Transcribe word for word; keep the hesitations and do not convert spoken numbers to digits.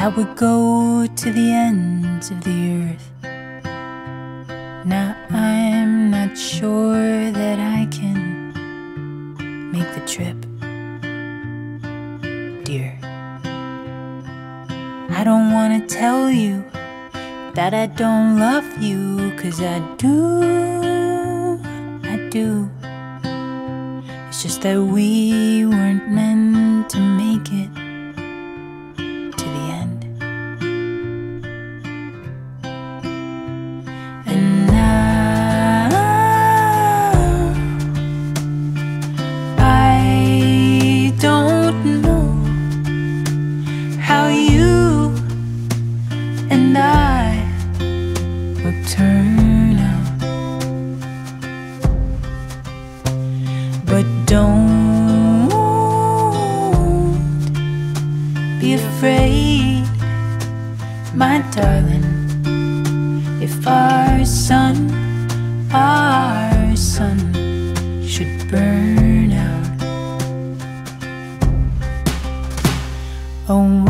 I would go to the ends of the earth. Now I'm not sure that I can make the trip, dear. I don't wanna tell you that I don't love you, 'cause I do, I do. It's just that we weren't meant to make it to the end. And now I don't know how you and I will turn out, but don't be afraid, my darling. If our sun, our sun should burn out, oh